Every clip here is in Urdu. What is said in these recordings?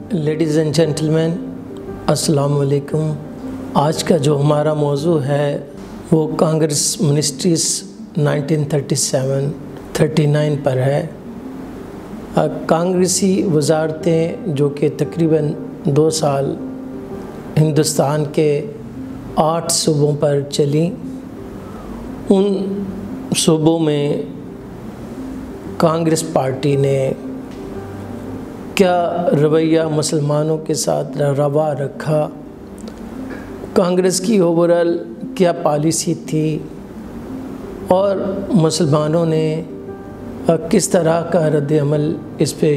لیڈیز اینڈ جینٹلمین، السلام علیکم۔ آج کا جو ہمارا موضوع ہے وہ کانگریس منسٹریز 1937-39 پر ہے۔ کانگریسی وزارتیں جو کہ تقریباً 2 سال ہندوستان کے 8 صوبوں پر چلیں، ان صوبوں میں کانگریس پارٹی نے کیا رویہ مسلمانوں کے ساتھ روا رکھا، کانگریس کی اوورال کیا پالیسی تھی، اور مسلمانوں نے کس طرح کا رد عمل اس پہ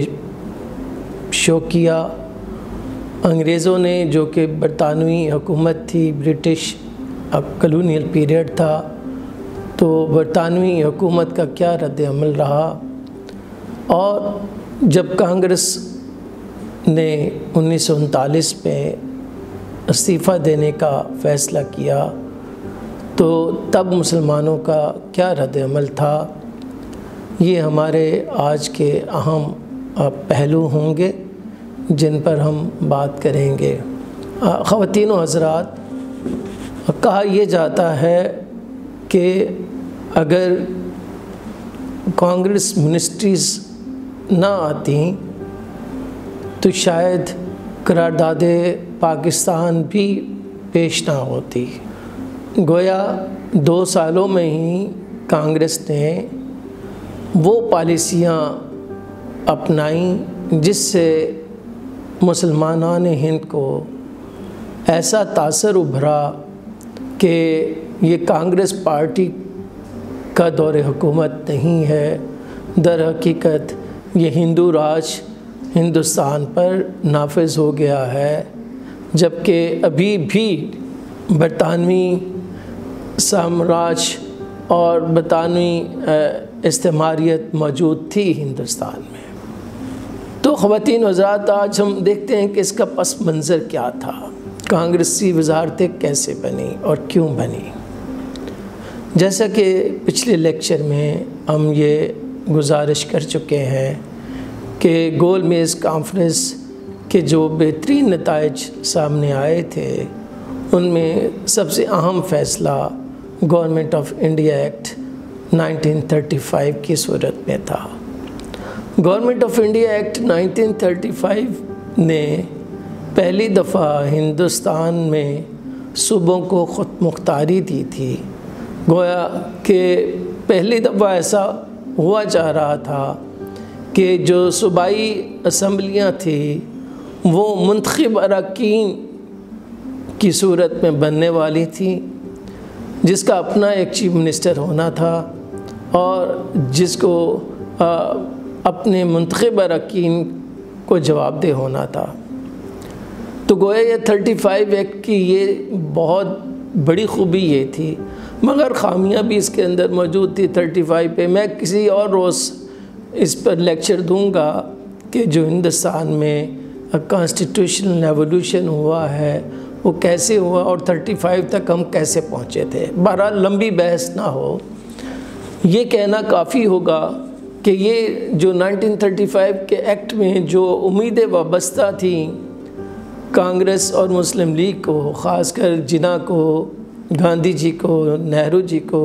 شو کیا۔ انگریزوں نے جو کہ برطانوی حکومت تھی، برٹش کلونیل پیریڈ تھا، تو برطانوی حکومت کا کیا رد عمل رہا، اور جب کانگریس نے 1939 میں استعفیٰ دینے کا فیصلہ کیا تو تب مسلمانوں کا کیا رد عمل تھا، یہ ہمارے آج کے اہم پہلو ہوں گے جن پر ہم بات کریں گے۔ خواتین و حضرات، کہا یہ جاتا ہے کہ اگر کانگریس منسٹریز نہ آتی تو شاید قرارداد پاکستان بھی پیش نہ ہوتی۔ گویا 2 سالوں میں ہی کانگریس نے وہ پالیسیاں اپنائیں جس سے مسلمانان ہند کو ایسا تاثر ابھرا کہ یہ کانگریس پارٹی کا دور حکومت نہیں ہے، در حقیقت یہ ہندو راج ہندوستان پر نافذ ہو گیا ہے، جبکہ ابھی بھی برطانوی سامراج اور برطانوی استعماریت موجود تھی ہندوستان میں۔ تو خواتین و حضرات، آج ہم دیکھتے ہیں کہ اس کا پس منظر کیا تھا، کانگریسی وزارتیں کیسے بنی اور کیوں بنی۔ جیسا کہ پچھلے لیکچر میں ہم یہ گزارش کر چکے ہیں کہ گول میز کانفرنس کے جو بہترین نتائج سامنے آئے تھے ان میں سب سے اہم فیصلہ گورنمنٹ آف انڈیا ایکٹ 1935 کی صورت میں تھا۔ گورنمنٹ آف انڈیا ایکٹ 1935 نے پہلی دفعہ ہندوستان میں صوبوں کو خود مختاری دی تھی۔ گویا کہ پہلی دفعہ ایسا ہوا جا رہا تھا کہ جو صوبائی اسمبلیاں تھیں وہ منتخب اراکین کی صورت میں بننے والی تھیں، جس کا اپنا ایک چیف منسٹر ہونا تھا اور جس کو اپنے منتخب اراکین کو جواب دہ ہونا تھا۔ تو گویا یہ 35 ایکٹ کی یہ بہت بڑی خوبی یہ تھی، مگر خامیاں بھی اس کے اندر موجود تھی 35 پہ۔ میں کسی اور روز اس پر لیکچر دوں گا کہ جو ہندوستان میں کانسٹیٹیوشنل ایولیوشن ہوا ہے وہ کیسے ہوا اور 35 تک ہم کیسے پہنچے تھے۔ بہرحال لمبی بحث نہ ہو، یہ کہنا کافی ہوگا کہ یہ جو 1935 کے ایکٹ میں جو امیدیں وابستہ تھیں کانگریس اور مسلم لیگ کو، خاص کر جناح کو، گاندھی جی کو، نہرو جی کو،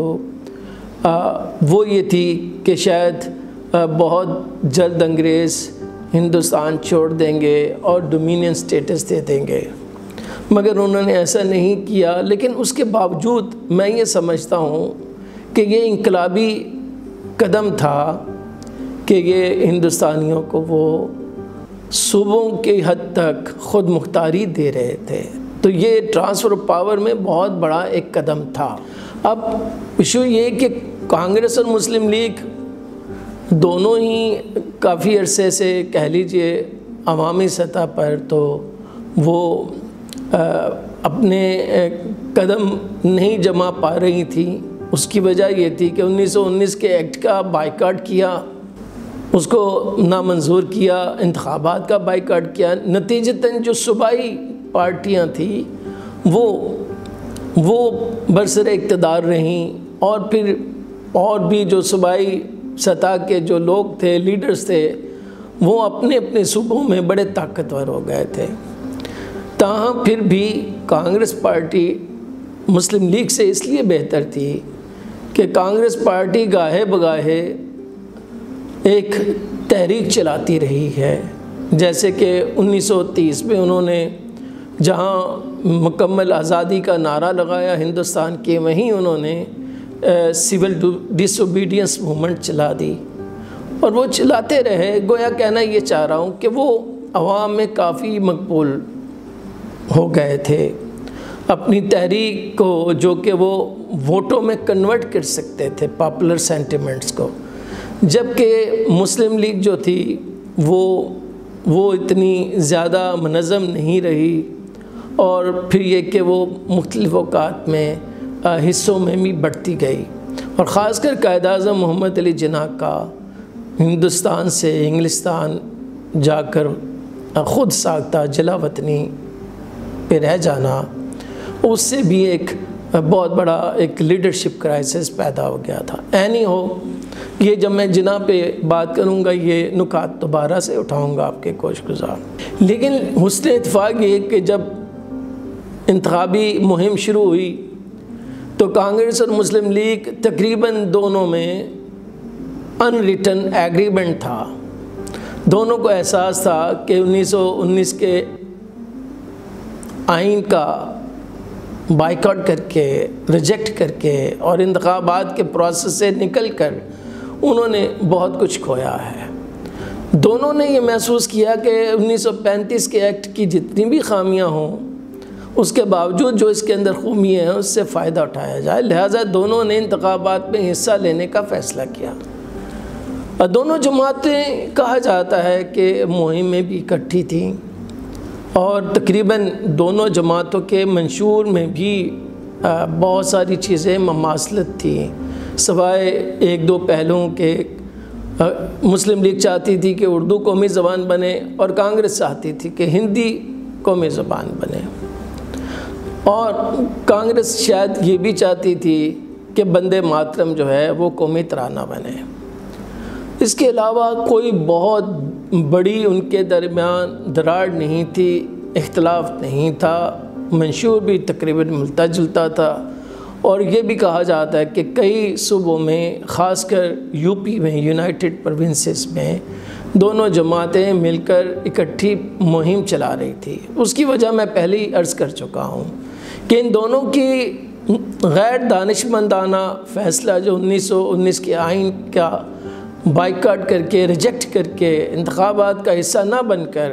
وہ یہ تھی کہ شاید بہت جلد انگریز ہندوستان چھوڑ دیں گے اور ڈومینین سٹیٹس دے دیں گے، مگر انہوں نے ایسا نہیں کیا۔ لیکن اس کے باوجود میں یہ سمجھتا ہوں کہ یہ انقلابی قدم تھا کہ یہ ہندوستانیوں کو وہ صوبوں کی حد تک خود مختاری دے رہے تھے، تو یہ ٹرانسفر آف پاور میں بہت بڑا ایک قدم تھا۔ اب ایشو یہ کہ کانگریس اور مسلم لیگ دونوں ہی کافی عرصے سے کہہ لیجئے عوامی سطح پر تو وہ اپنے قدم نہیں جما پا رہی تھیں۔ اس کی وجہ یہ تھی کہ 1919 کے ایکٹ کا بائیکاٹ کیا، اس کو نامنظور کیا، انتخابات کا بائیکاٹ کیا، نتیجتاً جو صوبائی پارٹیاں تھیں وہ برسر اقتدار رہیں، اور پھر اور بھی جو صوبائی سطح کے جو لوگ تھے، لیڈرز تھے، وہ اپنے اپنے صوبوں میں بڑے طاقتور ہو گئے تھے، تاہم پھر بھی کانگریس پارٹی مسلم لیگ سے اس لیے بہتر تھی کہ کانگریس پارٹی گاہے بگاہے ایک تحریک چلاتی رہی ہے، جیسے کہ 1930 میں انہوں نے جہاں مکمل آزادی کا نعرہ لگایا ہندوستان کے، وہیں انہوں نے سول ڈس اوبیڈینس موومنٹ چلا دی، اور وہ چلاتے رہے۔ گویا کہنا یہ چاہ رہا ہوں کہ وہ عوام میں کافی مقبول ہو گئے تھے اپنی تحریک کو، جو کہ وہ ووٹوں میں کنورٹ کر سکتے تھے پاپولر سینٹیمنٹس کو، جبکہ مسلم لیگ جو تھی وہ اتنی زیادہ منظم نہیں رہی، اور پھر یہ کہ وہ مختلف اوقات میں حصوں میں بھی بڑھتی گئی، اور خاص کر قائد اعظم محمد علی جناح کا ہندوستان سے انگلستان جا کر خود ساختہ جلا وطنی پہ رہ جانا، اس سے بھی ایک بہت بڑا ایک لیڈرشپ کرائسس پیدا ہو گیا تھا۔ اینی ہو، یہ جب میں جناح پہ بات کروں گا یہ نکات دوبارہ سے اٹھاؤں گا آپ کے کوش گزار، لیکن حسن اتفاق یہ کہ جب انتخابی مہم شروع ہوئی تو کانگریس اور مسلم لیگ تقریباً دونوں میں ان ریٹن ایگریمنٹ تھا، دونوں کو احساس تھا کہ 1919 کے آئین کا بائیکاٹ کر کے، ریجیکٹ کر کے اور انتخابات کے پروسیس سے نکل کر انہوں نے بہت کچھ کھویا ہے۔ دونوں نے یہ محسوس کیا کہ 1935 کے ایکٹ کی جتنی بھی خامیاں ہوں، اس کے باوجود جو اس کے اندر خوبیاں ہیں اس سے فائدہ اٹھایا جائے، لہٰذا دونوں نے انتخابات میں حصہ لینے کا فیصلہ کیا۔ دونوں جماعتیں کہا جاتا ہے کہ مہم میں بھی اکٹھی تھیں، اور تقریباً دونوں جماعتوں کے منشور میں بھی بہت ساری چیزیں مماثلت تھیں، سوائے ایک دو پہلوؤں کے۔ مسلم لیگ چاہتی تھی کہ اردو قومی زبان بنے، اور کانگریس چاہتی تھی کہ ہندی قومی زبان بنے، اور کانگریس شاید یہ بھی چاہتی تھی کہ بندے ماترم جو ہے وہ قومی ترانہ بنے۔ اس کے علاوہ کوئی بہت بڑی ان کے درمیان دراڑ نہیں تھی، اختلاف نہیں تھا، منشور بھی تقریباً ملتا جلتا تھا، اور یہ بھی کہا جاتا ہے کہ کئی صوبوں میں، خاص کر یو پی میں، یونائٹڈ پروونسز میں دونوں جماعتیں مل کر اکٹھی مہم چلا رہی تھی۔ اس کی وجہ میں پہلے ہی عرض کر چکا ہوں کہ ان دونوں کی غیر دانشمندانہ فیصلہ جو 1919 کے آئین کا بائیکاٹ کر کے، ریجیکٹ کر کے، انتخابات کا حصہ نہ بن کر،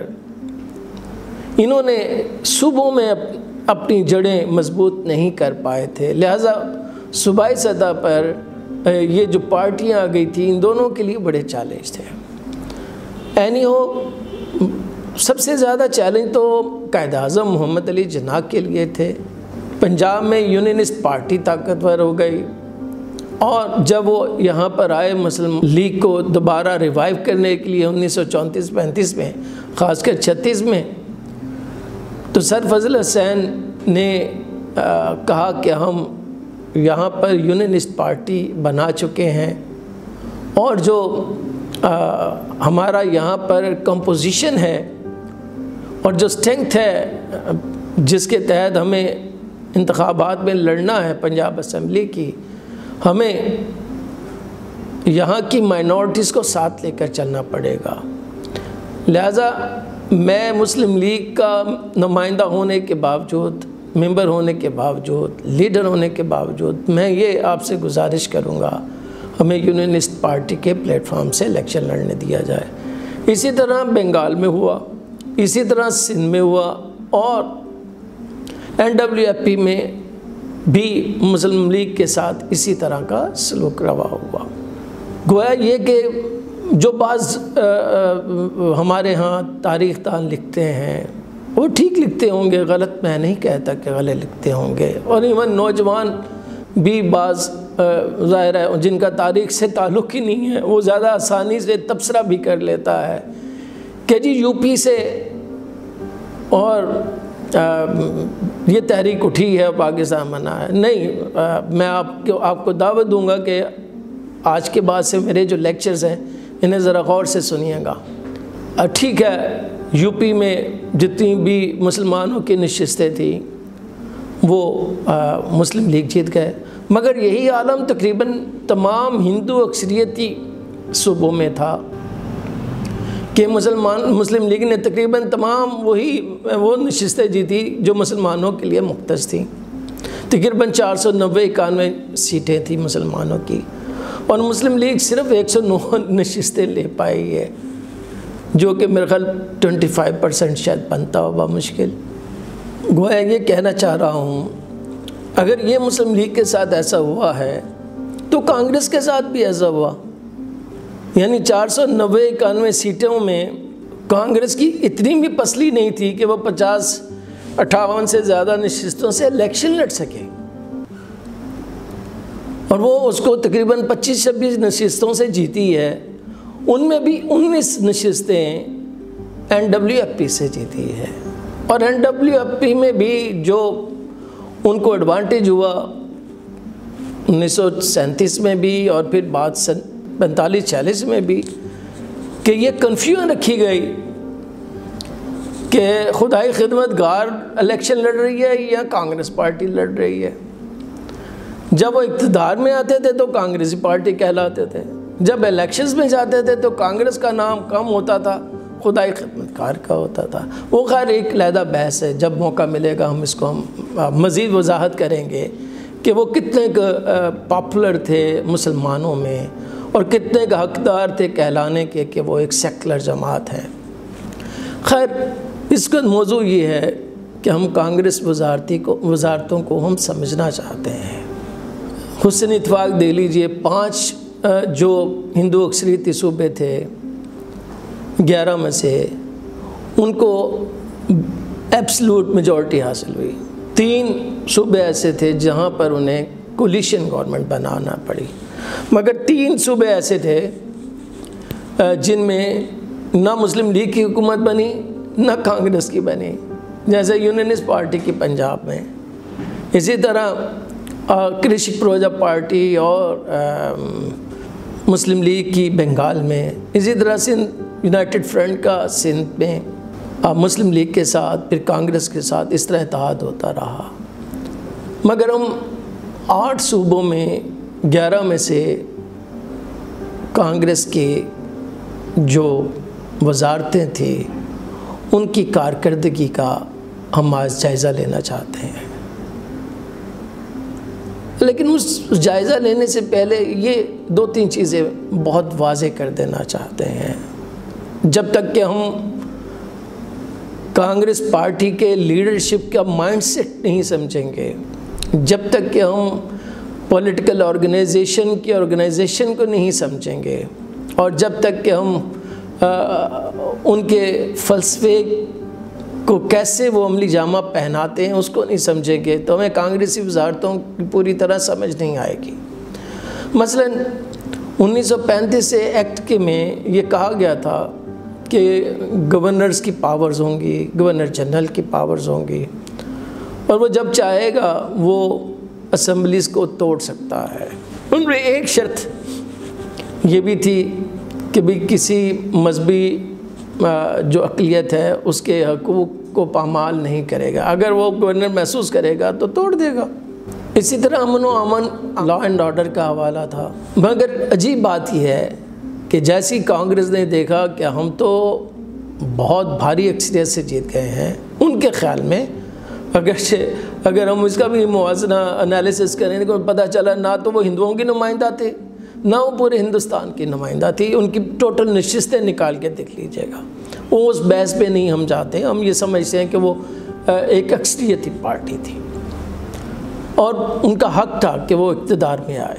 انہوں نے صوبوں میں اپنی جڑیں مضبوط نہیں کر پائے تھے، لہٰذا صوبائی سطح پر یہ جو پارٹیاں آ گئی تھیں ان دونوں کے لیے بڑے چیلنج تھے۔ اینی ہو، سب سے زیادہ چیلنج تو قائد اعظم محمد علی جناح کے لیے تھے۔ پنجاب میں یونینسٹ پارٹی طاقتور ہو گئی، اور جب وہ یہاں پر آئے مسلم لیگ کو دوبارہ ریوائیو کرنے کے لیے 1934-35 میں، خاص کر 36 میں، تو سر فضل حسین نے کہا کہ ہم یہاں پر یونینسٹ پارٹی بنا چکے ہیں، اور جو ہمارا یہاں پر کمپوزیشن ہے اور جو اسٹرینگتھ ہے جس کے تحت ہمیں انتخابات میں لڑنا ہے پنجاب اسمبلی کی، ہمیں یہاں کی مائنورٹیز کو ساتھ لے کر چلنا پڑے گا۔ لہٰذا میں مسلم لیگ کا نمائندہ ہونے کے باوجود، ممبر ہونے کے باوجود، لیڈر ہونے کے باوجود، میں یہ آپ سے گزارش کروں گا ہمیں یونینسٹ پارٹی کے پلیٹ فارم سے الیکشن لڑنے دیا جائے۔ اسی طرح بنگال میں ہوا، اسی طرح سندھ میں ہوا، اور NWFP میں بھی مسلم لیگ کے ساتھ اسی طرح کا سلوک روا ہوا۔ گویا یہ کہ جو بعض ہمارے ہاں تاریخ دان لکھتے ہیں وہ ٹھیک لکھتے ہوں گے، غلط میں نہیں کہتا کہ غلط لکھتے ہوں گے، اور ایون نوجوان بھی بعض ظاہر ہے جن کا تاریخ سے تعلق ہی نہیں ہے، وہ زیادہ آسانی سے تبصرہ بھی کر لیتا ہے کہ جی یو پی سے اور یہ تحریک اٹھی ہے، پاکستان بنا ہے۔ نہیں، میں آپ کو دعوت دوں گا کہ آج کے بعد سے میرے جو لیکچرز ہیں انہیں ذرا غور سے سنیے گا۔ ٹھیک ہے یو پی میں جتنی بھی مسلمانوں کی نشستیں تھیں وہ مسلم لیگ جیت گئے، مگر یہی عالم تقریباً تمام ہندو اکثریتی صوبوں میں تھا کہ مسلم لیگ نے تقریباً تمام وہ نشستیں جیتی جو مسلمانوں کے لیے مختص تھیں۔ تقریباً 490-91 سیٹیں تھیں مسلمانوں کی، اور مسلم لیگ صرف 109 نشستیں لے پائی ہے، جو کہ میرے خیال 25% شاید بنتا ہوگا مشکل۔ گویا یہ کہنا چاہ رہا ہوں اگر یہ مسلم لیگ کے ساتھ ایسا ہوا ہے تو کانگریس کے ساتھ بھی ایسا ہوا، یعنی 490-91 سیٹوں میں کانگریس کی اتنی بھی پسلی نہیں تھی کہ وہ 50-58 سے زیادہ نشستوں سے الیکشن لڑ سکے، اور وہ اس کو تقریباً 25-26 نشستوں سے جیتی ہے، ان میں بھی 19 نشستیں NWFP سے جیتی ہے، اور NWFP میں بھی جو ان کو ایڈوانٹیج ہوا 1937 میں بھی اور پھر بعد 45-46 میں بھی، کہ یہ کنفیوژن رکھی گئی کہ خدائی خدمت گار الیکشن لڑ رہی ہے یا کانگریس پارٹی لڑ رہی ہے۔ جب وہ اقتدار میں آتے تھے تو کانگریسی پارٹی کہلاتے تھے، جب الیکشنز میں جاتے تھے تو کانگریس کا نام کم ہوتا تھا، خدائی خدمت گار کا ہوتا تھا۔ وہ خیر ایک علیحدہ بحث ہے، جب موقع ملے گا ہم اس کو مزید وضاحت کریں گے کہ وہ کتنے پاپولر تھے مسلمانوں میں اور کتنے کا حقدار تھے کہلانے کے کہ وہ ایک سیکولر جماعت ہے۔ خیر اس کا موضوع یہ ہے کہ ہم کانگریس وزارتوں کو ہم سمجھنا چاہتے ہیں۔ حسن اتفاق دے لیجئے 5 جو ہندو اکثریتی صوبے تھے 11 میں سے ان کو ایبسلوٹ میجورٹی حاصل ہوئی، 3 صوبے ایسے تھے جہاں پر انہیں کولیشن گورنمنٹ بنانا پڑی، مگر 3 صوبے ایسے تھے جن میں نہ مسلم لیگ کی حکومت بنی نہ کانگریس کی بنی، جیسے یونینسٹ پارٹی کی پنجاب میں، اسی طرح کرشی پروجا پارٹی اور مسلم لیگ کی بنگال میں، اسی طرح سندھ یونائٹڈ فرنٹ کا سندھ میں مسلم لیگ کے ساتھ پھر کانگریس کے ساتھ اس طرح اتحاد ہوتا رہا، مگر ہم 8 صوبوں میں 11 میں سے کانگریس کے جو وزارتیں تھیں ان کی کارکردگی کا ہم آج جائزہ لینا چاہتے ہیں، لیکن اس جائزہ لینے سے پہلے یہ 2-3 چیزیں بہت واضح کر دینا چاہتے ہیں۔ جب تک کہ ہم کانگریس پارٹی کے لیڈرشپ کا مائنڈ سیٹ نہیں سمجھیں گے، جب تک کہ ہم پولیٹیکل آرگنائزیشن کو نہیں سمجھیں گے، اور جب تک کہ ہم ان کے فلسفے کو کیسے وہ عملی جامہ پہناتے ہیں اس کو نہیں سمجھیں گے، تو ہمیں کانگریسی وزارتوں کی پوری طرح سمجھ نہیں آئے گی۔ مثلا 1935 سے ایکٹ کے میں یہ کہا گیا تھا کہ گورنرز کی پاورز ہوں گی، گورنر جنرل کی پاورز ہوں گی، اور وہ جب چاہے گا وہ اسمبلیز کو توڑ سکتا ہے۔ ان میں ایک شرط یہ بھی تھی کہ بھی کسی مذہبی جو اقلیت ہے اس کے حقوق کو پامال نہیں کرے گا، اگر وہ گورنر محسوس کرے گا تو توڑ دے گا۔ اسی طرح امن و امن، لا اینڈ آرڈر کا حوالہ تھا، مگر عجیب بات یہ ہے کہ جیسی کانگریس نے دیکھا کہ ہم تو بہت بھاری اکثریت سے جیت گئے ہیں، ان کے خیال میں اگر ہم اس کا بھی موازنہ انالیسس کریں تو پتہ چلا نہ تو وہ ہندوؤں کی نمائندہ تھے نہ وہ پورے ہندوستان کی نمائندہ تھی، ان کی ٹوٹل نشستیں نکال کے دیکھ لیجیے گا۔ وہ اس بحث پہ نہیں ہم جاتے، ہم یہ سمجھتے ہیں کہ وہ ایک اکثریتی پارٹی تھی اور ان کا حق تھا کہ وہ اقتدار میں آئے۔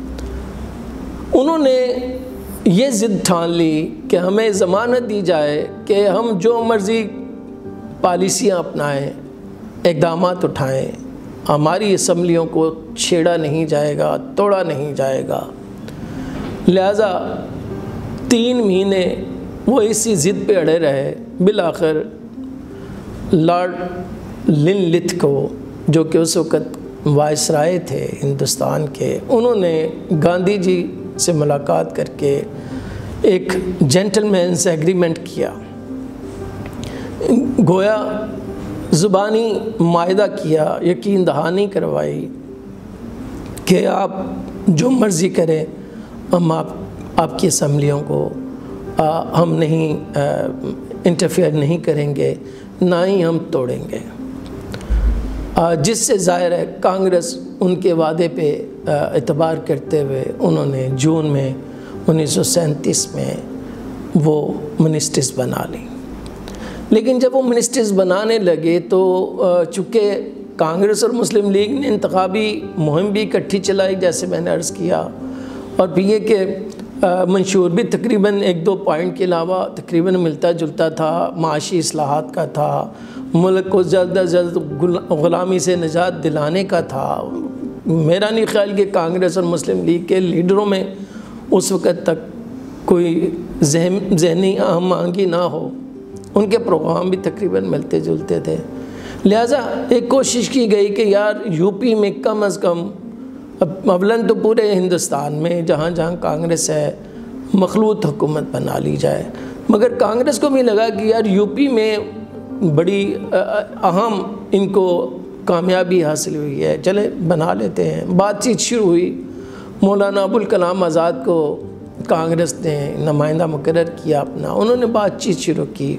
انہوں نے یہ ضد ٹھان لی کہ ہمیں ضمانت دی جائے کہ ہم جو مرضی پالیسیاں اپنائیں، اقدامات اٹھائیں، ہماری اسمبلیوں کو چھیڑا نہیں جائے گا، توڑا نہیں جائے گا۔ لہٰذا 3 مہینے وہ اسی ضد پہ اڑے رہے۔ بالآخر لارڈ لن لتھ کو، جو کہ اس وقت وائسرائے تھے ہندوستان کے، انہوں نے گاندھی جی سے ملاقات کر کے ایک جینٹل مینز ایگریمنٹ کیا گویا زبانی معاہدہ کیا، یقین دہانی کروائی کہ آپ جو مرضی کریں، ہم آپ کی اسمبلیوں کو ہم نہیں انٹرفیئر نہیں کریں گے، نہ ہی ہم توڑیں گے، جس سے ظاہر ہے کانگریس ان کے وعدے پہ اعتبار کرتے ہوئے انہوں نے جون میں 1937 میں وہ منسٹرز بنا لی۔ لیکن جب وہ منسٹرز بنانے لگے تو چونکہ کانگریس اور مسلم لیگ نے انتخابی مہم بھی اکٹھی چلائی، جیسے میں نے عرض کیا، اور پھر یہ کہ منشور بھی تقریباً 1-2 پوائنٹ کے علاوہ تقریباً ملتا جلتا تھا، معاشی اصلاحات کا تھا، ملک کو جلد از جلد غلامی سے نجات دلانے کا تھا۔ میرا نہیں خیال کہ کانگریس اور مسلم لیگ کے لیڈروں میں اس وقت تک کوئی ذہنی ہم آہنگی نہ ہو، ان کے پروگرام بھی تقریباً ملتے جلتے تھے۔ لہٰذا ایک کوشش کی گئی کہ یار یو پی میں کم از کم، اولاً تو پورے ہندوستان میں جہاں جہاں کانگریس ہے مخلوط حکومت بنا لی جائے، مگر کانگریس کو بھی لگا کہ یار یو پی میں بڑی اہم ان کو کامیابی حاصل ہوئی ہے، چلے بنا لیتے ہیں۔ بات چیت شروع ہوئی، مولانا ابوالکلام آزاد کو کانگریس نے نمائندہ مقرر کیا اپنا، انہوں نے بات چیت شروع کی،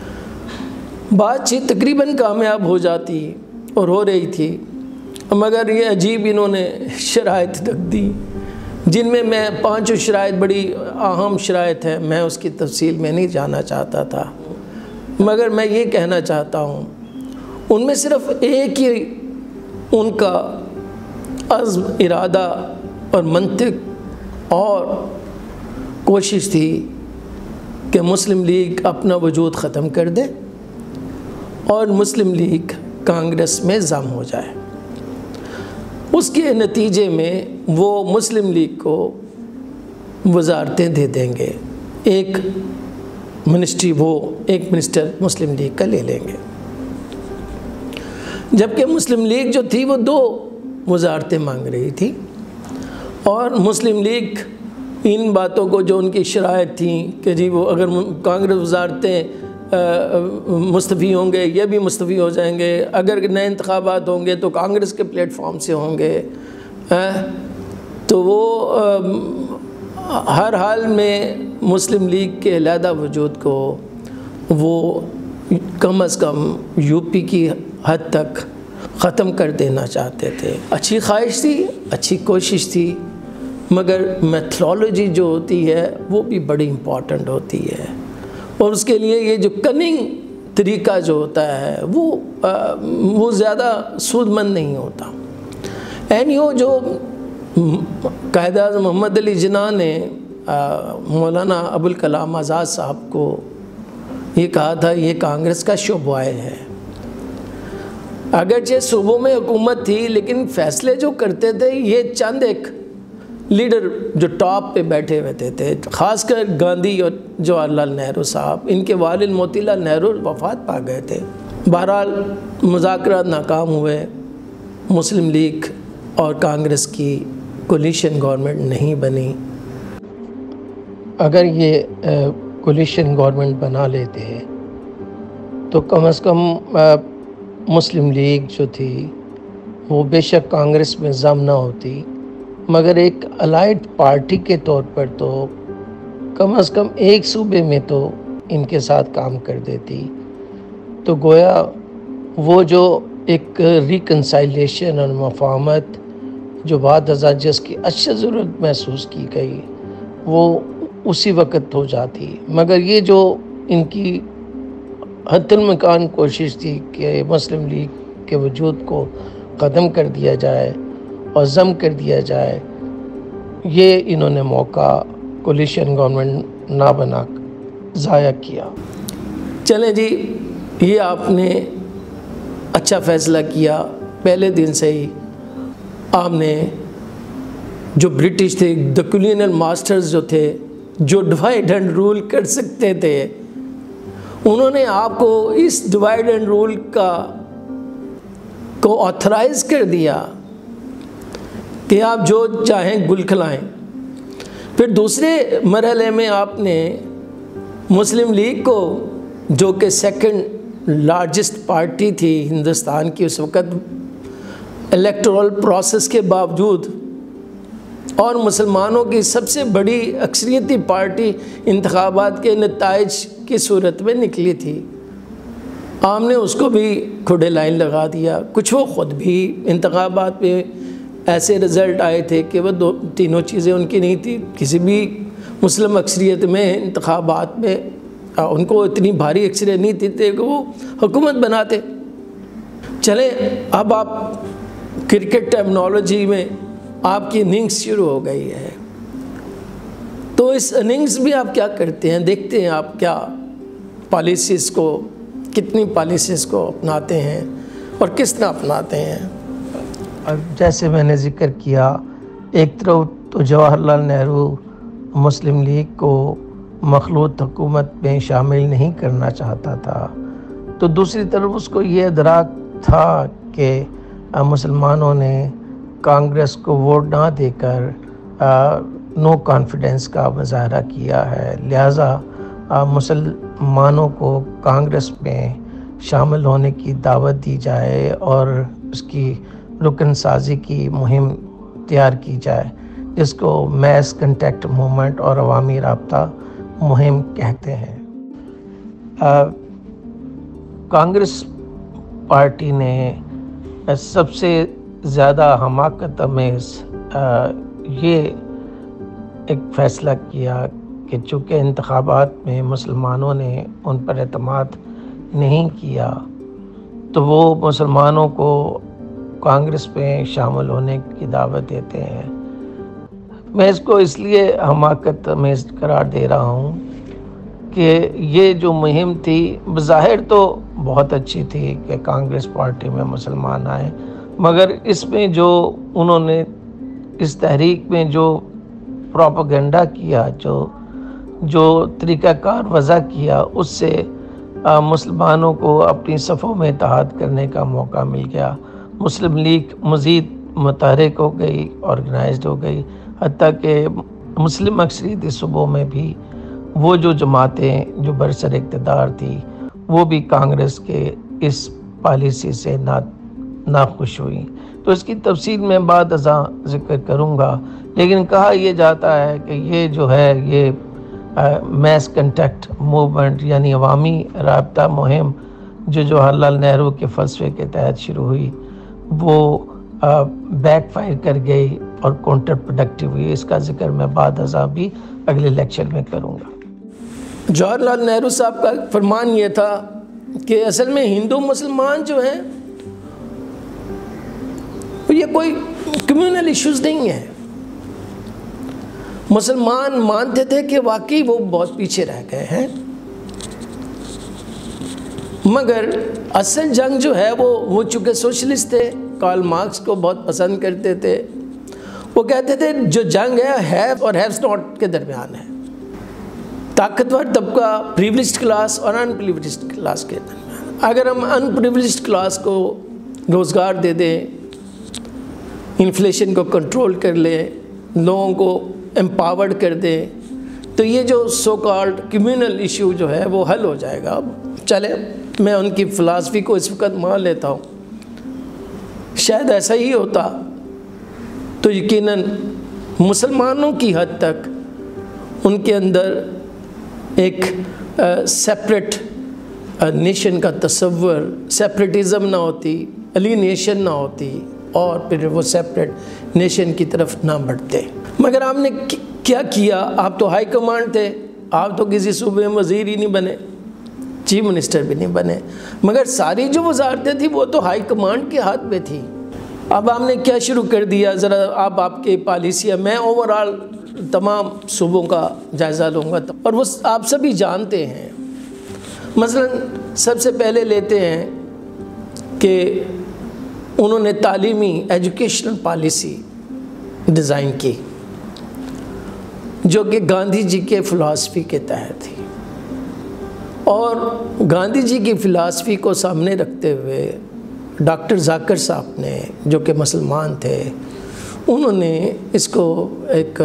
بات چیت تقریباً کامیاب ہو جاتی اور ہو رہی تھی، مگر یہ عجیب انہوں نے شرائط رکھ دی، جن میں 5 شرائط بڑی اہم شرائط ہیں، میں اس کی تفصیل میں نہیں جانا چاہتا تھا، مگر میں یہ کہنا چاہتا ہوں ان میں صرف ایک ہی ان کا عزم، ارادہ اور منطق اور کوشش تھی کہ مسلم لیگ اپنا وجود ختم کر دے اور مسلم لیگ کانگریس میں ضم ہو جائے۔ اس کے نتیجے میں وہ مسلم لیگ کو وزارتیں دے دیں گے، ایک منسٹر مسلم لیگ کا لے لیں گے، جبکہ مسلم لیگ جو تھی وہ 2 وزارتیں مانگ رہی تھی، اور مسلم لیگ ان باتوں کو جو ان کی شرائط تھیں کہ جی وہ اگر کانگریس وزارتیں مستفی ہوں گے، یہ بھی مستفی ہو جائیں گے، اگر نئے انتخابات ہوں گے تو کانگریس کے پلیٹ فارم سے ہوں گے، تو وہ ہر حال میں مسلم لیگ کے علیحدہ وجود کو وہ کم از کم یو پی کی حد تک ختم کر دینا چاہتے تھے۔ اچھی خواہش تھی، اچھی کوشش تھی، مگر میتھڈالوجی جو ہوتی ہے وہ بھی بڑی امپورٹنٹ ہوتی ہے، اور اس کے لیے یہ جو کننگ طریقہ جو ہوتا ہے وہ زیادہ سود مند نہیں ہوتا۔ جو قائد اعظم محمد علی جناح نے مولانا ابوالکلام آزاد صاحب کو یہ کہا تھا یہ کانگریس کا شعبہ ہے، اگرچہ صوبوں میں حکومت تھی لیکن فیصلے جو کرتے تھے یہ چند ایک لیڈر جو ٹاپ پہ بیٹھے ہوئے تھے، خاص کر گاندھی اور جواہر لال نہرو صاحب، ان کے والد موتی لال نہرو وفات پا گئے تھے۔ بہرحال مذاکرات ناکام ہوئے، مسلم لیگ اور کانگریس کی کولیشن گورنمنٹ نہیں بنی۔ اگر یہ کولیشن گورنمنٹ بنا لیتے تو کم از کم مسلم لیگ جو تھی وہ بے شک کانگریس میں ضم نہ ہوتی، مگر ایک الائڈ پارٹی کے طور پر تو کم از کم ایک صوبے میں تو ان کے ساتھ کام کر دیتی، تو گویا وہ جو ایک ریکنسائلیشن اور مفاہمت جو بعد ازاں جس کی اشد ضرورت محسوس کی گئی وہ اسی وقت ہو جاتی، مگر یہ جو ان کی حتی الامکان کوشش تھی کہ مسلم لیگ کے وجود کو ختم کر دیا جائے اور ضم کر دیا جائے، یہ انہوں نے موقع کولیشن گورنمنٹ نہ بنا ضائع کیا۔ چلیں جی، یہ آپ نے اچھا فیصلہ کیا، پہلے دن سے ہی آپ نے جو برٹش تھے، دا کولونیل ماسٹرز جو تھے، جو ڈیوائڈ اینڈ رول کر سکتے تھے، انہوں نے آپ کو اس ڈیوائڈ اینڈ رول کو آتھرائز کر دیا کہ آپ جو چاہیں گل کھلائیں۔ پھر دوسرے مرحلے میں آپ نے مسلم لیگ کو، جو کہ سیکنڈ لارجسٹ پارٹی تھی ہندوستان کی اس وقت، الیکٹورل پروسیس کے باوجود، اور مسلمانوں کی سب سے بڑی اکثریتی پارٹی انتخابات کے نتائج کی صورت میں نکلی تھی، عوام نے اس کو بھی کھڑے لائن لگا دیا۔ کچھ وہ خود بھی انتخابات میں ایسے رزلٹ آئے تھے کہ وہ تینوں چیزیں ان کی نہیں تھی۔ کسی بھی مسلم اکثریت میں انتخابات میں ان کو اتنی بھاری اکثریت نہیں تھی کہ وہ حکومت بناتے۔ چلیں اب آپ کرکٹ ٹرمنالوجی میں آپ کی اننگز شروع ہو گئی ہے، تو اس اننگز میں آپ کیا کرتے ہیں؟ دیکھتے ہیں آپ کیا پالیسیز کو، کتنی پالیسیز کو اپناتے ہیں اور کس طرح اپناتے ہیں۔ جیسے میں نے ذکر کیا، ایک طرف تو جواہر لال نہرو مسلم لیگ کو مخلوط حکومت میں شامل نہیں کرنا چاہتا تھا، تو دوسری طرف اس کو یہ ادراک تھا کہ مسلمانوں نے کانگریس کو ووٹ نہ دے کر نو کانفیڈنس کا مظاہرہ کیا ہے، لہٰذا مسلمانوں کو کانگریس میں شامل ہونے کی دعوت دی جائے اور اس کی رکن سازی کی مہم تیار کی جائے، جس کو میس کنٹیکٹ موومنٹ اور عوامی رابطہ مہم کہتے ہیں۔ کانگریس پارٹی نے سب سے زیادہ حماقت آمیز یہ ایک فیصلہ کیا کہ چونکہ انتخابات میں مسلمانوں نے ان پر اعتماد نہیں کیا، تو وہ مسلمانوں کو کانگریس میں شامل ہونے کی دعوت دیتے ہیں۔ میں اس کو اس لیے حماقت آمیز قرار دے رہا ہوں کہ یہ جو مہم تھی بظاہر تو بہت اچھی تھی کہ کانگریس پارٹی میں مسلمان آئے، مگر اس میں جو انہوں نے اس تحریک میں جو پروپیگنڈا کیا، جو طریقہ کار وضع کیا، اس سے مسلمانوں کو اپنی صفوں میں اتحاد کرنے کا موقع مل گیا۔ مسلم لیگ مزید متحرک ہو گئی، آرگنائزڈ ہو گئی، حتیٰ کہ مسلم اکثریتی صوبوں میں بھی وہ جو جماعتیں جو برسر اقتدار تھی وہ بھی کانگریس کے اس پالیسی سے ناخوش ہوئی۔ تو اس کی تفصیل میں بعد ازاں ذکر کروں گا، لیکن کہا یہ جاتا ہے کہ یہ جو ہے یہ میس کنٹیکٹ موومنٹ یعنی عوامی رابطہ مہم جو جواہر لال نہرو کے فلسفے کے تحت شروع ہوئی، وہ بیک فائر کر گئی اور کاؤنٹر پروڈکٹیو ہوئی۔ اس کا ذکر میں بعد ازاں بھی اگلے لیکچر میں کروں گا۔ جواہر لال نہرو صاحب کا فرمان یہ تھا کہ اصل میں ہندو مسلمان جو ہیں یہ کوئی کمیونل ایشوز نہیں ہے۔ مسلمان مانتے تھے کہ واقعی وہ بہت پیچھے رہ گئے ہیں، مگر اصل جنگ جو ہے وہ چونکہ سوشلسٹ تھے، کارل مارکس کو بہت پسند کرتے تھے، وہ کہتے تھے جو جنگ ہے ہیو اور ہیوز ناٹ کے درمیان ہے، طاقتور طبقہ پریویلیجڈ کلاس اور ان پریویلیجڈ کلاس کے درمیان۔ اگر ہم ان پریویلیجڈ کلاس کو روزگار دے دیں، انفلیشن کو کنٹرول کر لیں، لوگوں کو امپاورڈ کر دیں، تو یہ جو سو کالڈ کمیونل ایشو جو ہے وہ حل ہو جائے گا۔ چلیں میں ان کی فلاسفی کو اس وقت مان لیتا ہوں، شاید ایسا ہی ہوتا تو یقیناً مسلمانوں کی حد تک ان کے اندر ایک سیپریٹ نیشن کا تصور، سیپریٹزم نہ ہوتی، الینیشن نہ ہوتی، اور پھر وہ سیپریٹ نیشن کی طرف نہ بڑھتے۔ مگر آپ نے کیا کیا؟ آپ تو ہائی کمانڈ تھے، آپ تو کسی صوبے میں وزیر ہی نہیں بنے، چیف منسٹر بھی نہیں بنے، مگر ساری جو وزارتیں تھیں وہ تو ہائی کمانڈ کے ہاتھ میں تھی۔ اب آپ نے کیا شروع کر دیا؟ ذرا آپ کی پالیسیاں، میں اوورآل تمام صوبوں کا جائزہ لوں گا اور وہ آپ سبھی جانتے ہیں۔ مثلا سب سے پہلے لیتے ہیں کہ انہوں نے تعلیمی ایجوکیشنل پالیسی ڈیزائن کی جو کہ گاندھی جی کے فلسفی کے تحت تھی، اور گاندھی جی کی فلسفی کو سامنے رکھتے ہوئے ڈاکٹر ذاکر صاحب نے جو کہ مسلمان تھے، انہوں نے اس کو ایک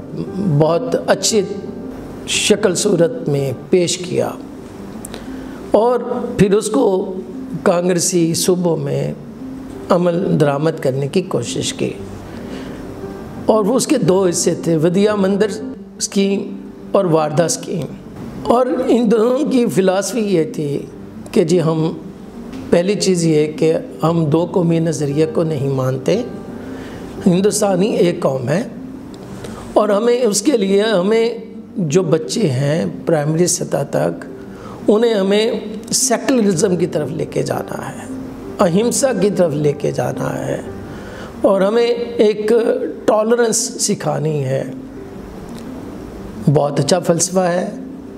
بہت اچھی شکل صورت میں پیش کیا، اور پھر اس کو کانگریسی صوبوں میں عمل درآمد کرنے کی کوشش کی، اور وہ اس کے 2 حصے تھے، ودیا مندر اسکیم اور واردہ اسکیم۔ اور ان دونوں کی فلاسفی یہ تھی کہ جی ہم پہلی چیز یہ کہ ہم 2 قومی نظریے کو نہیں مانتے، ہندوستانی ایک قوم ہے، اور ہمیں اس کے لیے ہمیں جو بچے ہیں پرائمری سطح تک انہیں ہمیں سیکولرزم کی طرف لے کے جانا ہے، اہمسا کی طرف لے کے جانا ہے، اور ہمیں ایک ٹالرنس سکھانی ہے۔ بہت اچھا فلسفہ ہے،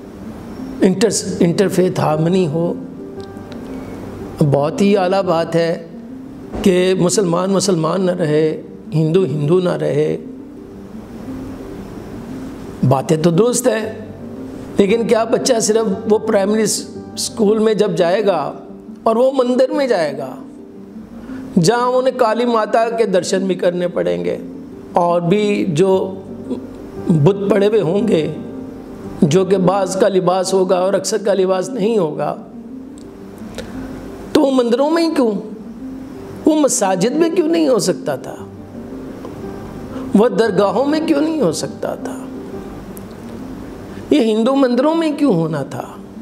انٹرفیتھ ہارمنی ہو، بہت ہی اعلیٰ بات ہے کہ مسلمان نہ رہے، ہندو نہ رہے، باتیں تو درست ہیں، لیکن کیا بچہ صرف وہ پرائمری اسکول میں جب جائے گا اور وہ مندر میں جائے گا جہاں انہیں کالی ماتا کے درشن بھی کرنے پڑیں گے، اور بھی جو بت پڑے ہوئے ہوں گے جو کہ بعض کا لباس ہوگا اور اکثر کا لباس نہیں ہوگا، تو وہ مندروں میں ہی کیوں، وہ مساجد میں کیوں نہیں ہو سکتا تھا، وہ درگاہوں میں کیوں نہیں ہو سکتا تھا، یہ ہندو مندروں میں کیوں ہونا تھا؟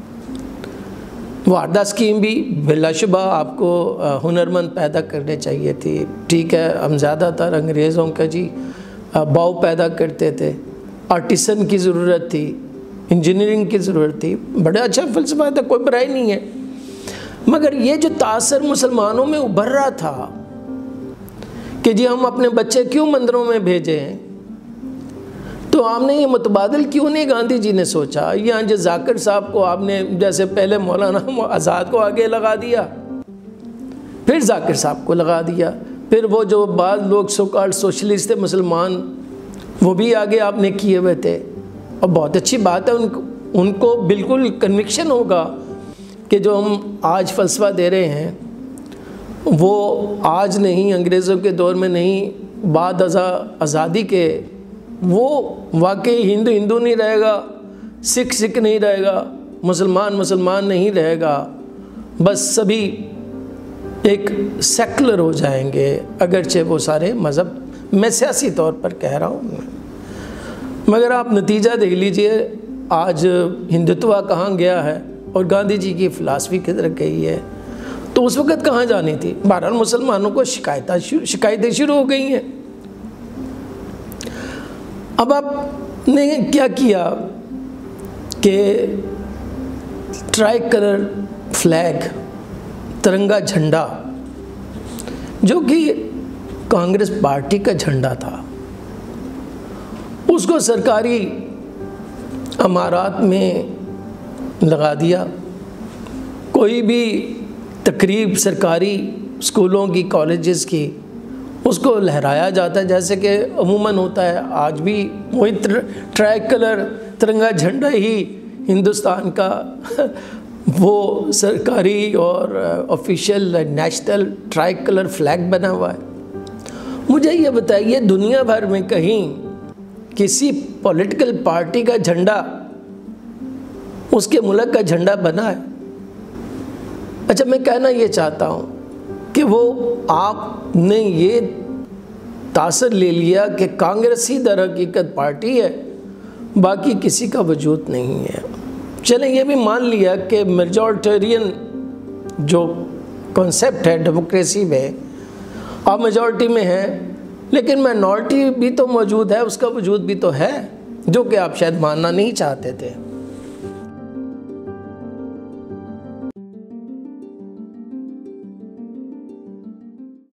واردہ اسکیم بھی بلا شبہ آپ کو ہنرمند پیدا کرنے چاہیے تھی، ٹھیک ہے، ہم زیادہ تر انگریزوں کا جی باؤ پیدا کرتے تھے، آرٹیسن کی ضرورت تھی، انجینئرنگ کی ضرورت تھی، بڑا اچھا فلسفہ تھا، کوئی برائی نہیں ہے، مگر یہ جو تاثر مسلمانوں میں ابھر رہا تھا کہ جی ہم اپنے بچے کیوں مندروں میں بھیجیں، تو آپ نے یہ متبادل کیوں نہیں گاندھی جی نے سوچا؟ یہاں جو ذاکر صاحب کو آپ نے جیسے پہلے مولانا آزاد کو آگے لگا دیا، پھر ذاکر صاحب کو لگا دیا، پھر وہ جو بعض لوگ سو کالڈ سوشلسٹ تھے مسلمان وہ بھی آگے آپ نے کیے ہوئے تھے، اور بہت اچھی بات ہے، ان کو بالکل کنوکشن ہوگا کہ جو ہم آج فلسفہ دے رہے ہیں وہ آج نہیں، انگریزوں کے دور میں نہیں، بعد آزادی کے، وہ واقعی ہندو نہیں رہے گا، سکھ نہیں رہے گا، مسلمان نہیں رہے گا، بس سبھی ایک سیکولر ہو جائیں گے، اگرچہ وہ سارے مذہب، میں سیاسی طور پر کہہ رہا ہوں، مگر آپ نتیجہ دیکھ لیجئے آج ہندوتوا کہاں گیا ہے اور گاندھی جی کی فلسفی کدھر گئی ہے، تو اس وقت کہاں جانی تھی؟ بہرحال مسلمانوں کو شکایتیں شروع ہو گئی ہیں۔ اب آپ نے کیا کیا کہ ٹرائی کلر فلیگ، ترنگا جھنڈا، جو کہ کانگریس پارٹی کا جھنڈا تھا، اس کو سرکاری عمارات میں لگا دیا، کوئی بھی تقریب سرکاری اسکولوں کی، کالجز کی، اس کو لہرایا جاتا ہے جیسے کہ عموماً ہوتا ہے آج بھی، وہی ٹرائی کلر ترنگا جھنڈا ہی ہندوستان کا وہ سرکاری اور official national tricolour flag بنا ہوا ہے۔ مجھے یہ بتائیے دنیا بھر میں کہیں کسی پولیٹیکل پارٹی کا جھنڈا اس کے ملک کا جھنڈا بنا ہے؟ اچھا، میں کہنا یہ چاہتا ہوں کہ وہ آپ نے یہ تاثر لے لیا کہ کانگریس ہی در حقیقت پارٹی ہے، باقی کسی کا وجود نہیں ہے۔ چلیں یہ بھی مان لیا کہ میجورٹیرین جو کنسیپٹ ہے ڈیموکریسی میں، آپ میجورٹی میں ہیں لیکن مائنورٹی بھی تو موجود ہے، اس کا وجود بھی تو ہے، جو کہ آپ شاید ماننا نہیں چاہتے تھے۔